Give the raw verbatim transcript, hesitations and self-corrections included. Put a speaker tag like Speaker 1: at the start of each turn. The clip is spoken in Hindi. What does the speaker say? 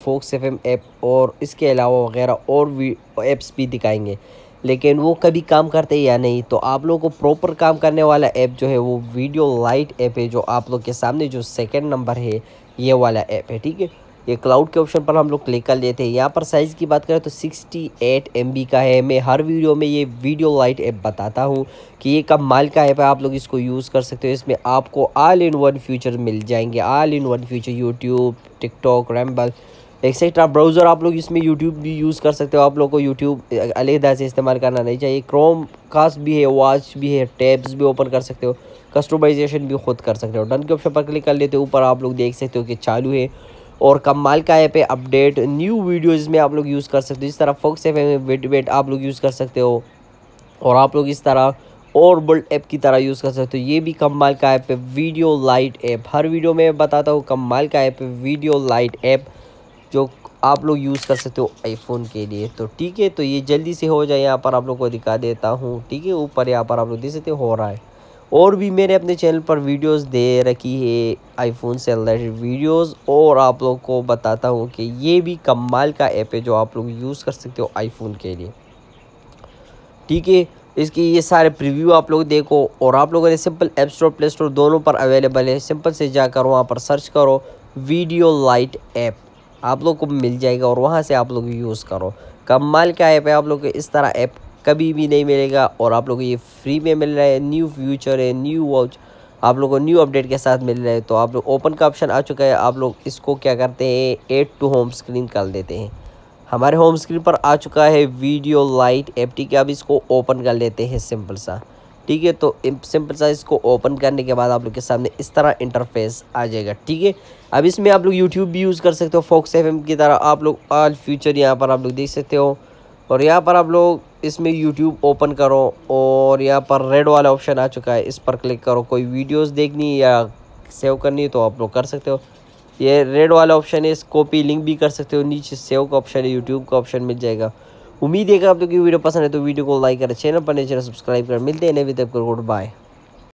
Speaker 1: फोक्स एफएम ऐप और इसके अलावा वगैरह और भी ऐप्स भी दिखाएंगे, लेकिन वो कभी काम करते हैं या नहीं। तो आप लोगों को प्रॉपर काम करने वाला ऐप जो है वो वीडियो लाइट ऐप है, जो आप लोग के सामने जो सेकंड नंबर है ये वाला ऐप है, ठीक है। ये क्लाउड के ऑप्शन पर हम लोग क्लिक कर लेते हैं। यहाँ पर साइज़ की बात करें तो सिक्सटी एट एम बी का है। मैं हर वीडियो में ये वीडियो लाइट ऐप बताता हूँ कि ये कमाल का ऐप है, आप लोग इसको यूज़ कर सकते हो। इसमें आपको ऑल इन वन फीचर मिल जाएंगे, all in one feature, YouTube, TikTok, Rumble etcetera. Browser आप लोग इसमें यूट्यूब भी यूज़ कर सकते हो। आप लोग को यूट्यूब अलग से इस्तेमाल करना नहीं चाहिए। क्रोम कास्ट भी है, वॉच भी है, टैब्स भी ओपन कर सकते हो, कस्टमाइजेशन भी खुद कर सकते हो। डन के ऑप्शन पर क्लिक कर लेते हो। ऊपर आप लोग देख सकते हो कि चालू है और कमाल का ऐप है। अपडेट न्यू वीडियोज़ में आप लोग यूज़ कर सकते हो। इस तरह fox F M wait wait आप लोग यूज़ कर सकते हो और आप लोग इस तरह और बोल्ड ऐप की तरह यूज़ कर सकते हो। ये भी कमाल का ऐप है, वीडियो लाइट ऐप। हर वीडियो में बताता हूँ कमाल का ऐप है वीडियो लाइट ऐप, जो आप लोग यूज़ कर सकते हो आईफोन के लिए। तो ठीक है, तो ये जल्दी से हो जाए, यहाँ पर आप लोग को दिखा देता हूँ, ठीक है। ऊपर यहाँ पर आप लोग देख सकते हो रहा है। और भी मैंने अपने चैनल पर वीडियोस दे रखी है आईफोन से रिलेटेड वीडियोस, और आप लोग को बताता हूँ कि ये भी कमाल का ऐप है जो आप लोग यूज़ कर सकते हो आईफोन के लिए, ठीक है। इसकी ये सारे प्रीव्यू आप लोग देखो, और आप लोगों ने simple app store, play store दोनों पर अवेलेबल है। सिंपल से जाकर वहाँ पर सर्च करो वीडियो लाइट ऐप, आप लोग को मिल जाएगा और वहाँ से आप लोग यूज़ करो। कमाल का ऐप है, आप लोग को इस तरह ऐप कभी भी नहीं मिलेगा और आप लोग को ये फ्री में मिल रहा है। न्यू फ्यूचर है, न्यू वॉच आप लोग को न्यू अपडेट के साथ मिल रहा है। तो आप लोग ओपन का ऑप्शन आ चुका है, आप लोग इसको क्या करते हैं, एड टू होम स्क्रीन कर देते हैं। हमारे होम स्क्रीन पर आ चुका है वीडियो लाइट ऐप, ठीक है। अब इसको ओपन कर लेते हैं सिंपल सा, ठीक है। तो सिंपल सा इसको ओपन करने के बाद आप लोग के सामने इस तरह इंटरफेस आ जाएगा, ठीक है। अब इसमें आप लोग यूट्यूब भी यूज़ कर सकते हो फोक्स एफएम की तरह। आप लोग ऑल फ्यूचर यहाँ पर आप लोग देख सकते हो, और यहाँ पर आप लोग इसमें यूट्यूब ओपन करो और यहाँ पर रेड वाला ऑप्शन आ चुका है, इस पर क्लिक करो। कोई वीडियोस देखनी या सेव करनी है तो आप लोग कर सकते हो। ये रेड वाला ऑप्शन है, इस कॉपी लिंक भी कर सकते हो। नीचे सेव का ऑप्शन है, यूट्यूब का ऑप्शन मिल जाएगा। उम्मीद है कि आप लोग की वीडियो पसंद है तो वीडियो को लाइक करें, चैनल पर नए चैनल सब्सक्राइब करें। मिलते हैं नए वीडियो, गुड बाय।